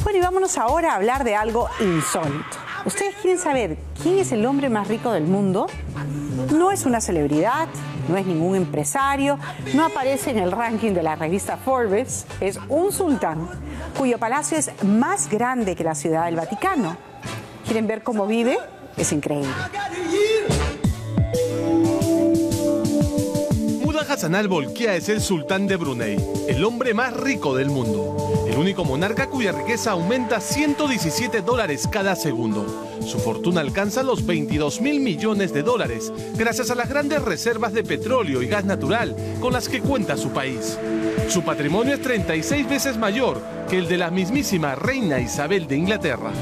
Bueno, y vámonos ahora a hablar de algo insólito. ¿Ustedes quieren saber quién es el hombre más rico del mundo? No es una celebridad, no es ningún empresario, no aparece en el ranking de la revista Forbes, es un sultán cuyo palacio es más grande que la Ciudad del Vaticano. ¿Quieren ver cómo vive? Es increíble. Mudha Hassan al-Bolkiah es el sultán de Brunei, el hombre más rico del mundo. El único monarca cuya riqueza aumenta $117 cada segundo. Su fortuna alcanza los $22.000 millones, gracias a las grandes reservas de petróleo y gas natural con las que cuenta su país. Su patrimonio es 36 veces mayor que el de la mismísima reina Isabel de Inglaterra.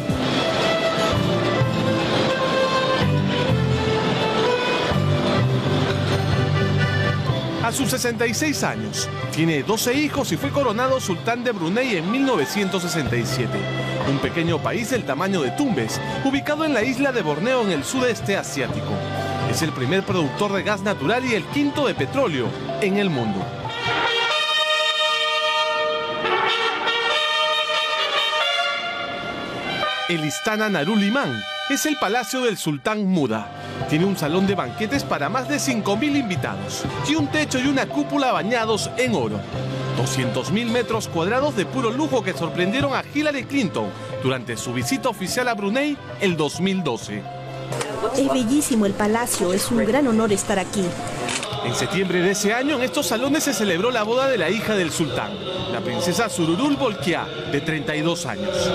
A sus 66 años, tiene 12 hijos y fue coronado sultán de Brunei en 1967, un pequeño país del tamaño de Tumbes, ubicado en la isla de Borneo en el sudeste asiático. Es el primer productor de gas natural y el quinto de petróleo en el mundo. El Istana Nurul Iman es el palacio del sultán Mudha. Tiene un salón de banquetes para más de 5.000 invitados y un techo y una cúpula bañados en oro. 200.000 metros cuadrados de puro lujo que sorprendieron a Hillary Clinton durante su visita oficial a Brunei el 2012. Es bellísimo el palacio, es un gran honor estar aquí. En septiembre de ese año, en estos salones se celebró la boda de la hija del sultán, la princesa Sururul Bolkiah, de 32 años.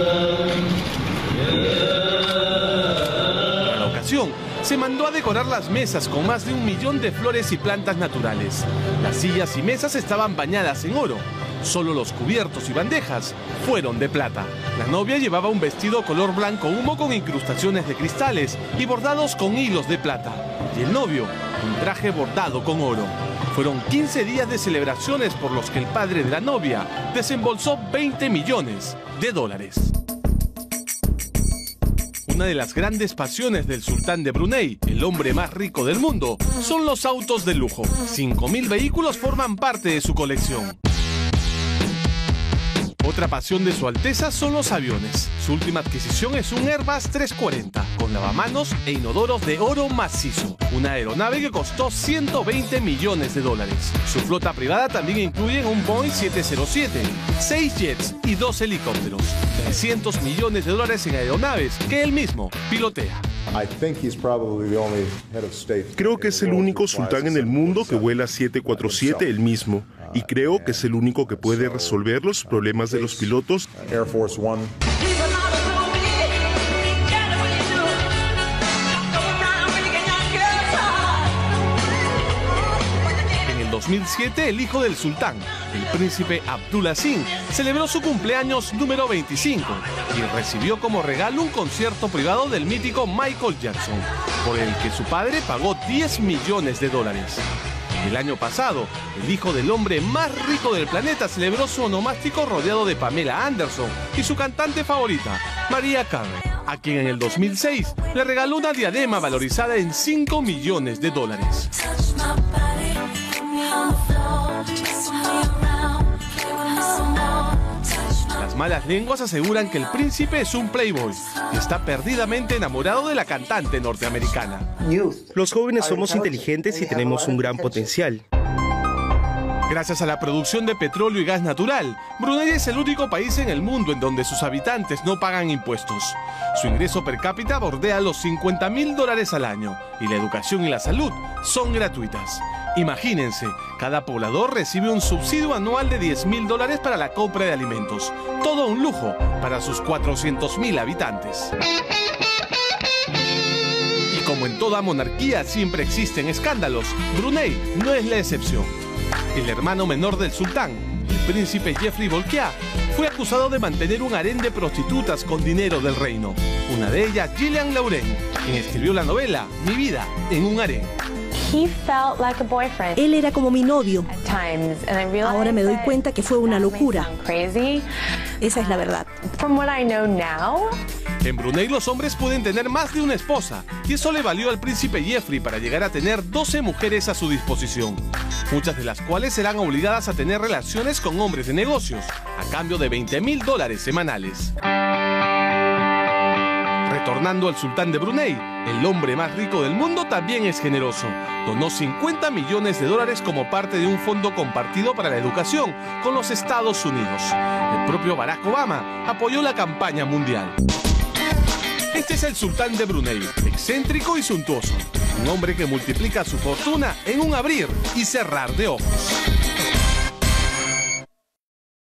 Para la ocasión, se mandó a decorar las mesas con más de 1 millón de flores y plantas naturales. Las sillas y mesas estaban bañadas en oro. Solo los cubiertos y bandejas fueron de plata. La novia llevaba un vestido color blanco humo con incrustaciones de cristales y bordados con hilos de plata. Y el novio, un traje bordado con oro. Fueron 15 días de celebraciones por los que el padre de la novia desembolsó $20 millones. Una de las grandes pasiones del sultán de Brunei, el hombre más rico del mundo, son los autos de lujo. 5.000 vehículos forman parte de su colección. Otra pasión de su Alteza son los aviones. Su última adquisición es un Airbus 340, con lavamanos e inodoros de oro macizo. Una aeronave que costó $120 millones. Su flota privada también incluye un Boeing 707, 6 jets y 2 helicópteros. $300 millones en aeronaves que él mismo pilotea. Creo que es el único sultán en el mundo que vuela 747 él mismo. Y creo que es el único que puede resolver los problemas de los pilotos. En el 2007, el hijo del sultán, el príncipe Abdulaziz, celebró su cumpleaños número 25 y recibió como regalo un concierto privado del mítico Michael Jackson, por el que su padre pagó $10 millones. El año pasado, el hijo del hombre más rico del planeta celebró su onomástico rodeado de Pamela Anderson y su cantante favorita, Mariah Carey, a quien en el 2006 le regaló una diadema valorizada en $5 millones. Las malas lenguas aseguran que el príncipe es un playboy y está perdidamente enamorado de la cantante norteamericana. Los jóvenes somos inteligentes y tenemos un gran potencial. Gracias a la producción de petróleo y gas natural, Brunei es el único país en el mundo en donde sus habitantes no pagan impuestos. Su ingreso per cápita bordea los $50.000 al año y la educación y la salud son gratuitas. Imagínense, cada poblador recibe un subsidio anual de $10.000 para la compra de alimentos. Todo un lujo para sus 400.000 habitantes. Y como en toda monarquía siempre existen escándalos, Brunei no es la excepción. El hermano menor del sultán, el príncipe Jeffrey Bolkiah, fue acusado de mantener un harén de prostitutas con dinero del reino. Una de ellas, Gillian Lauren, quien escribió la novela Mi vida en un harén. Él era como mi novio. Ahora me doy cuenta que fue una locura. Esa es la verdad. En Brunei los hombres pueden tener más de una esposa y eso le valió al príncipe Jeffrey para llegar a tener 12 mujeres a su disposición, muchas de las cuales serán obligadas a tener relaciones con hombres de negocios a cambio de $20.000 semanales. Retornando al sultán de Brunei, el hombre más rico del mundo también es generoso. Donó $50 millones como parte de un fondo compartido para la educación con los Estados Unidos. El propio Barack Obama apoyó la campaña mundial. Este es el sultán de Brunei, excéntrico y suntuoso. Un hombre que multiplica su fortuna en un abrir y cerrar de ojos.